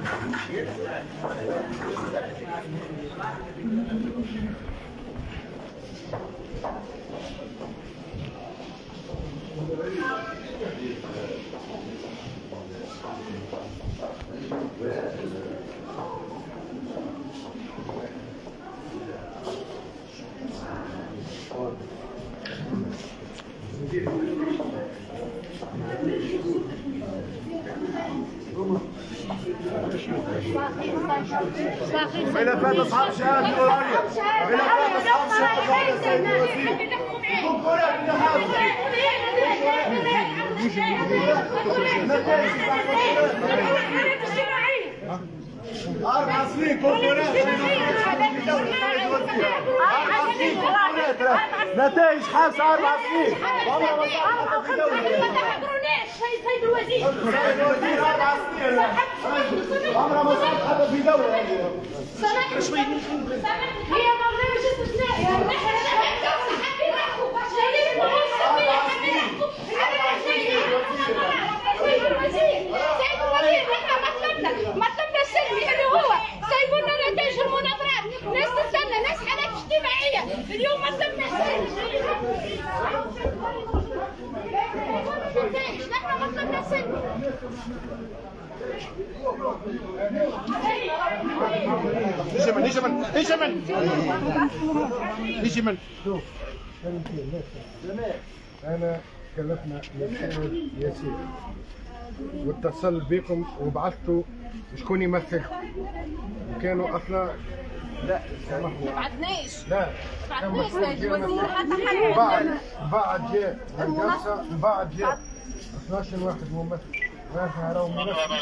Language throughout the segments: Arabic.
إلى فات أصحاب شهادة نورانية إلى فات أصحاب شهادة السيد الوزير أربع سنين نتائج حاسة 4 سنين سيد الوزير 4 سنين عمرها ما صارت حتى في دولة هي برنامج استثنائي مطلبنا السلمي اللي هو سيبوا لنا نتائج المناظرات، ناس تستنى، ناس حالات اجتماعيه، اليوم مطلبنا السلمي. نحن مطلبنا السلمي. يجي من أنا كلفنا الأستاذ ياسين واتصل بكم وبعثتوا شكون يمثلكم وكانوا أصلا لا سامحوا ما بعثناش لا سيد الوزير حتى حل بعد جاء الجلسة بعد جاء 12 واحد ممثل احنا راهو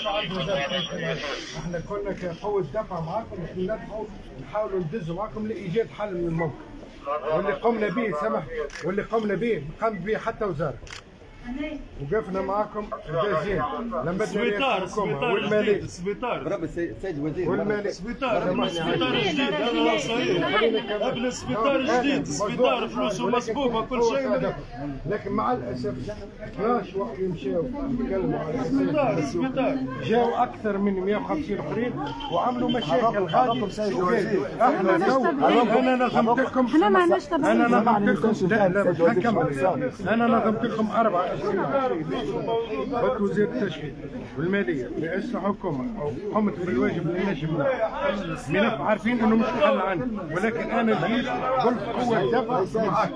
احنا كنا كقوة دفع معاكم ندفعوا نحاولوا ندزوا معاكم لإيجاد حل من الموقف واللي قمنا به سمح واللي قمنا به قام به حتى وزارة وقفنا معاكم دازين لما سبيطار والمالي سبيطار برافو السيد الوزير والمالي سبيطار جديد هذا صحيح قبل سبيطار جديد سبيطار فلوسه مسبوبه كل شيء لكن مع الاسف 12 وقت مشاو يتكلموا على سبيطار جاوا اكثر من 150 اخرين وعملوا مشاكل غادي احنا انا نظمت لكم انا نظمت لكم انا نظمت لكم 4 بك وزير التشغيل والماليه رئاسه الحكومه قمت بالواجب اللي نجم ملف عارفين انه مش حل عنه ولكن انا جيت قلت قوه دفع معك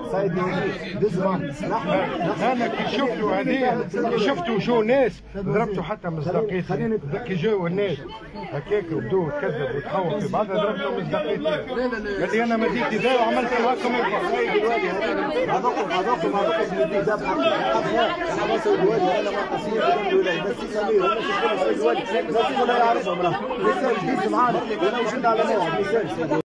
انا كي شفتوا هذه كي شفتوا شو ناس ضربتوا حتى مصداقيتي كي جاوا الناس هكاك وبدوا تكذب وتحور في بعضها ضربتوا مصداقيتي قال لي انا مديت ذا وعملت لكم انا ما سوي الوالي انا ما قصير بس سمير انا شفت الوالي الناس كلها يعرفهم راه مثال جديد معانا وانا وجدنا على موعد مثال